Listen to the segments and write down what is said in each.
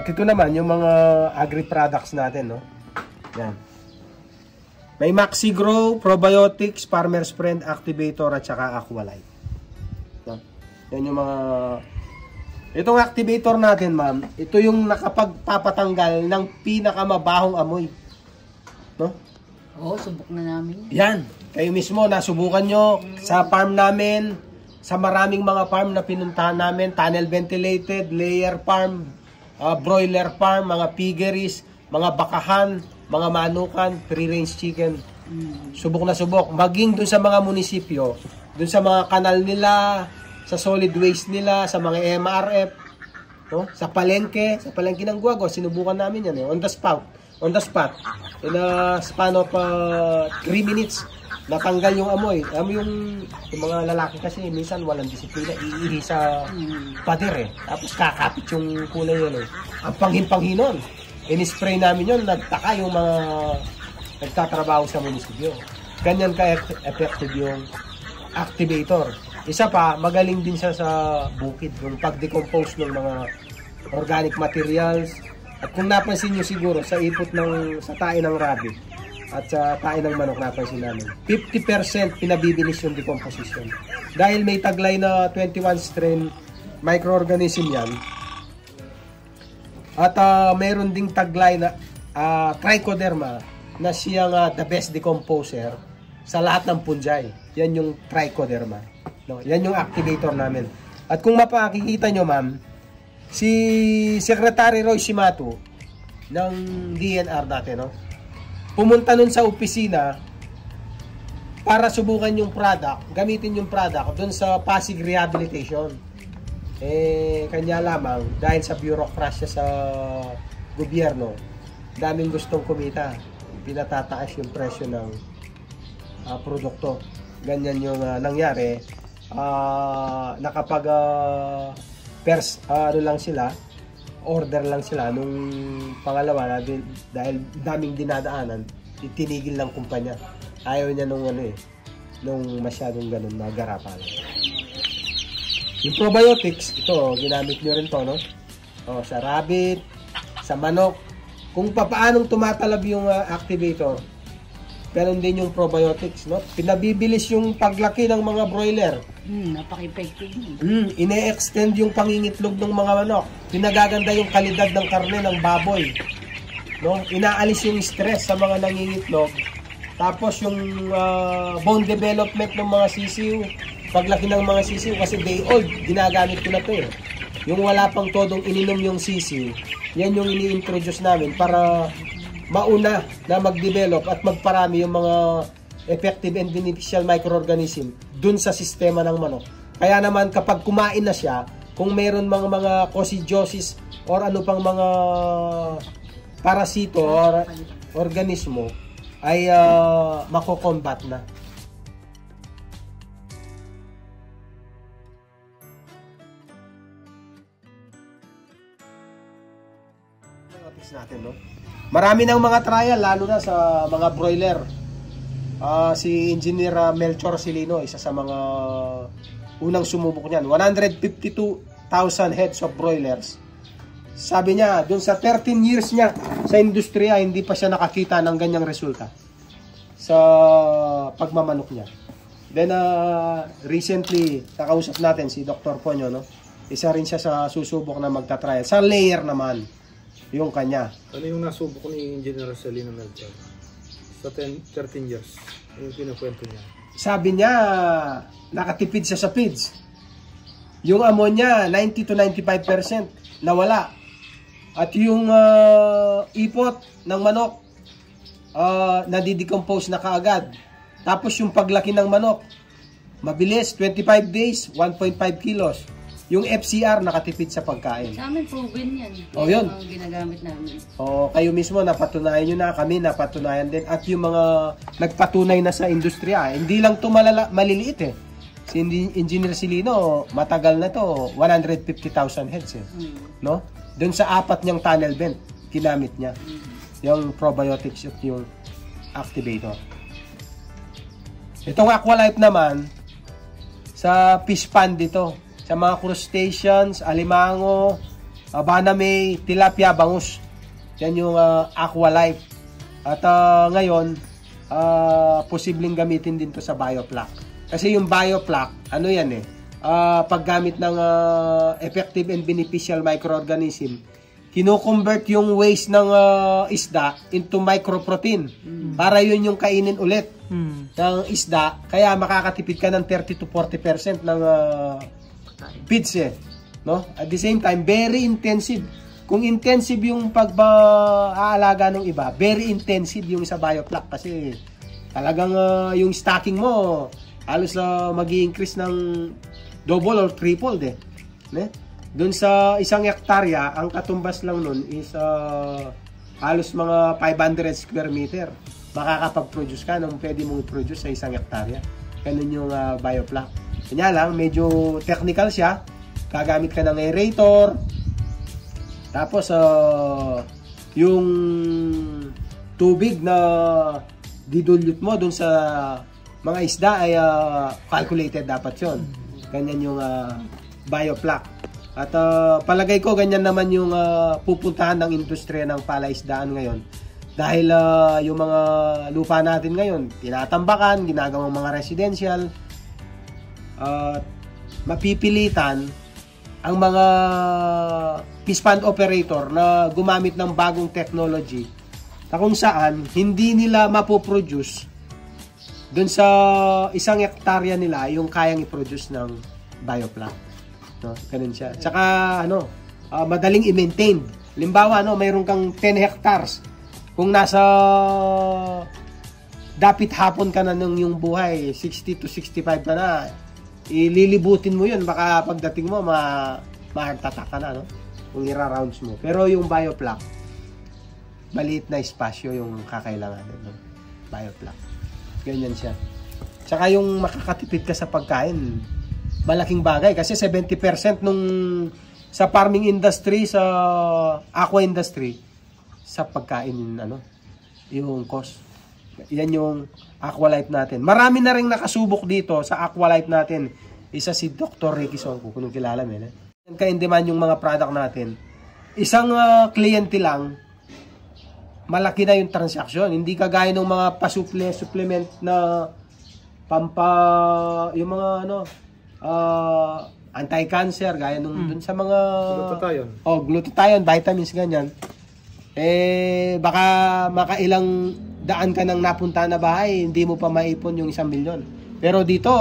ito naman, yung mga agri-products natin, no? Yan. May Maxi Grow, Probiotics, Farmer's Friend, Activator, at saka Aqualite. No? Yan yung mga... Itong activator natin, ma'am, ito yung nakapagpapatanggal ng pinakamabahong amoy. No? Oo, subok na namin. Yan. Kayo mismo, nasubukan nyo sa farm namin, sa maraming mga farm na pinuntahan namin, tunnel ventilated, layer farm, broiler farm, mga piggeries, mga bakahan, mga manukan, free-range chicken. Subok na subok. Maging dun sa mga munisipyo, dun sa mga kanal nila, sa solid waste nila, sa mga MRF, no? Sa palengke ng Guago, sinubukan namin yan, eh. On the spot. In a span of 3 minutes, natanggal yung amoy. Yung mga lalaki kasi, minsan walang disiplina, iihi sa pader, eh. Tapos kakapit yung kulay yun, eh. Ang panghin-panghinon. In-spray namin yun, nagtaka yung mga nagtatrabaho sa munisipyo. Ganyan ka-effective yung activator. Isa pa, magaling din siya sa bukid, yung pag-decompose ng mga organic materials. At kung napansin nyo siguro, sa ipot sa tae ng rabbit at sa tae ng manok, napansin namin, 50% pinabibilis yung decomposition. Dahil may taglay na 21 strain microorganism yan, at mayroon ding taglay na trichoderma na siyang the best decomposer sa lahat ng fungi. Yan yung trichoderma. No? Yan yung activator namin. At kung mapakikita nyo, ma'am, si Secretary Roy Simato ng DNR dati, no? Pumunta nun sa opisina para subukan yung product, gamitin yung product dun sa Pasig Rehabilitation. Kanya lamang, dahil sa bureaucracy sa gobyerno, daming gustong kumita, pinatataas yung presyo ng produkto. Ganyan yung nangyari. Nakapag order lang sila nung pangalawa, dahil daming dinadaanan, itinigil ng kumpanya. Ayaw niya nung masyadong ganun magarapan. Yung probiotics, ito, ginamit nyo rin to, no? Sa rabbit, sa manok. Kung paanong tumatalab yung activator, ganun din yung probiotics, no? Pinabibilis yung paglaki ng mga broiler. Napaka-effective. Ine-extend yung pangingitlog ng mga manok. Pinagaganda yung kalidad ng karne ng baboy. No? Inaalis yung stress sa mga nangingitlog. Tapos yung bone development ng mga sisiw, paglaki ng mga sisiw, kasi day old, ginagamit ko na to, eh. Yung wala pang todong ininom yung sisiw, yan yung ini-introduce namin para mauna na mag-develop at magparami yung mga effective and beneficial microorganism dun sa sistema ng manok. Kaya naman kapag kumain na siya, kung meron mga coccidiosis or ano pang mga parasito or organismo, ay makokombat na. Natin, no? Marami ng mga trial, lalo na sa mga broiler. Si Engineer Melchor Silino, isa sa mga unang sumubok niyan. 152,000 heads of broilers. Sabi niya, dun sa 13 years niya sa industriya, hindi pa siya nakakita ng ganyang resulta sa pagmamanok niya. Then, recently, nakausap natin si Dr. Ponyo, no? Isa rin siya sa susubok na magta-trial. Sa layer naman, yung kanya. Ano yung nasubok ni Engineer Celino Melchor sa 13 years? Yung kinukwento niya. Sabi niya, nakatipid siya sa feeds. Yung ammonia, 90 to 95% nawala. At yung ipot ng manok, nadidecompose na kaagad. Tapos yung paglaki ng manok, mabilis, 25 days, 1.5 kilos. Yung FCR nakatipid sa pagkain. Sa amin, proven yan. Yun. Ang ginagamit namin. Kayo mismo, napatunayan nyo na. Kami, napatunayan din. At yung mga nagpatunay na sa industriya, hindi lang ito maliliit, eh. Si Engineer Silino, matagal na to, 150,000 heads, eh. No? Doon sa 4 niyang tunnel vent, kinamit niya. Yung probiotics at yung activator. Itong Aqualite naman, sa fish pond dito. Sa mga crustaceans, alimango, Abana May, Tilapia, Bangus. Yan yung Aqua Life. At ngayon, posibleng gamitin din to sa bioplaque. Kasi yung bioplaque, ano yan paggamit ng effective and beneficial microorganism, kino-convert yung waste ng isda into microprotein. Para yun yung kainin ulit ng isda. Kaya makakatipid ka ng 30 to 40% ng feeds no? At the same time, very intensive. Kung intensive yung pag-aalaga ng iba, very intensive yung sa bioplaque kasi talagang yung stocking mo halos mag-i-increase ng double or triple Doon sa isang hektarya, ang katumbas lang nun is halos mga 500 square meter. Makakapag-produce ka nung pwede mong i-produce sa isang hektarya. Ganun yung bioplaque. Kanya lang, medyo technical siya. Gagamit ka ng aerator. Tapos, yung tubig na didulute mo dun sa mga isda ay calculated dapat yon. Ganyan yung bioplaque. At palagay ko ganyan naman yung pupuntahan ng industriya ng palaisdaan ngayon. Dahil yung mga lupa natin ngayon, tinatambakan, ginagawang mga residential, mapipilitan ang mga fish pond operator na gumamit ng bagong technology na kung saan hindi nila mapoproduce dun sa isang hektarya nila yung kayang i-produce ng bioplaque. No? Ganun siya. Tsaka madaling i-maintain. Limbawa, mayroon kang 10 hectares. Kung nasa dapit hapon ka na ng yung buhay, 60 to 65 ka na, ililibutin mo yun. Baka pagdating mo, ma-heart-attack ka na, kung ira-rounds mo. Pero yung bioplaque, maliit na espasyo yung kakailanganin ng bioplaque. Ganyan siya. Tsaka yung makakatipid ka sa pagkain, malaking bagay. Kasi 70% nung sa farming industry, sa aqua industry, sa pagkain, yung cost. Yan yung Aqualife natin. Marami na rin nakasubok dito sa Aqualife natin. Isa si Dr. Ricky Songko, kung kilala mo yan. Ka-in-demand yung mga product natin. Isang kliyente lang, malaki na yung transaksyon. Hindi kagaya ng mga supplement na yung mga anti-cancer, gaya nung dun sa mga glutathione, vitamins, ganyan. Baka makailang daan ka nang napunta na bahay, hindi mo pa maipon yung 1 milyon. Pero dito,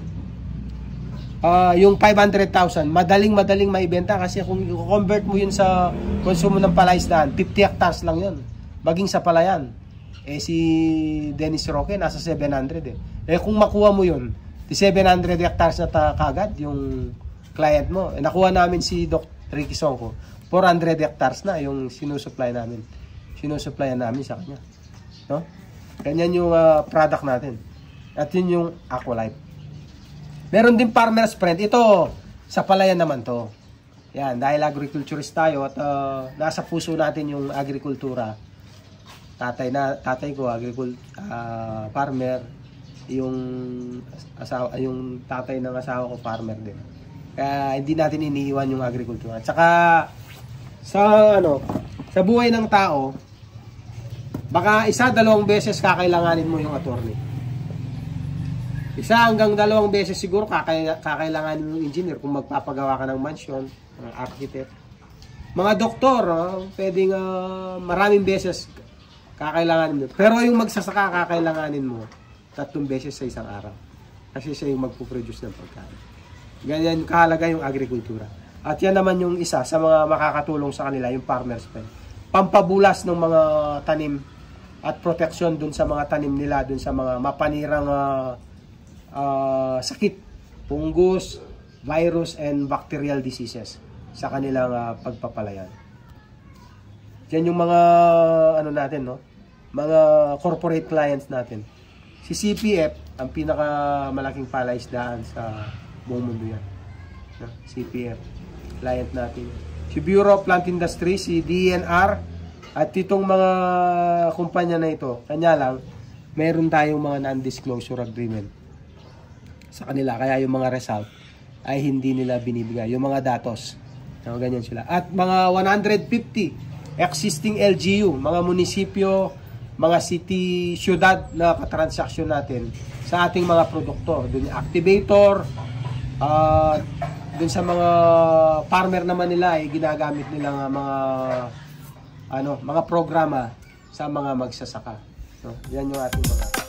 yung 500,000, madaling maibenta kasi kung i-convert mo yun sa konsumo ng palaisdaan, 50 hectares lang yun. Baging sa palayan. Si Dennis Roque, nasa 700 kung makuha mo yun, 700 hectares na kagad yung client mo. Nakuha namin si Dr. Ricky Songko, 400 hectares na yung sinusupply namin. Sinusupplyan namin sa kanya. No? Ganyan yung product natin. At yun yung Aqualife. Meron din Farmer's Friend. Ito, sa palayan naman to. Yan, dahil agriculturist tayo at nasa puso natin yung agrikultura. Tatay ko, farmer. Yung tatay ng asawa ko, farmer din. Kaya hindi natin iniiwan yung agrikultura. Tsaka, sa buhay ng tao, baka 1-2 beses kakailanganin mo yung attorney. 1 hanggang 2 beses siguro kakailanganin mo yung engineer kung magpapagawa ka ng mansion, ng architect. Mga doktor, pwedeng maraming beses kakailanganin mo. Pero yung magsasaka kakailanganin mo 3 beses sa isang araw. Kasi siya yung magpuproduce ng pagkain. Ganyan kahalaga yung agrikultura. At yan naman yung isa sa mga makakatulong sa kanila, yung Farmer's Friend. Pampabulas ng mga tanim at proteksyon dun sa mga tanim nila, dun sa mga mapanirang sakit, fungus, virus, and bacterial diseases sa kanilang pagpapalayan. Yan yung mga natin, mga corporate clients natin. Si CPF, ang pinakamalaking palaisdaan sa buong mundo yan. CPF, client natin. Si Bureau of Plant Industry, si DNR, at itong mga kumpanya na ito, kanya lang, meron tayong mga non-disclosure agreement sa kanila. Kaya yung mga result ay hindi nila binibigay. Yung mga datos So, ganyan sila. At mga 150 existing LGU, mga munisipyo, mga city, syudad na katransaksyon natin sa ating mga produkto. Doon yung activator, doon sa mga farmer naman nila ay ginagamit nila nga mga programa sa mga magsasaka. So, yan yung ating mga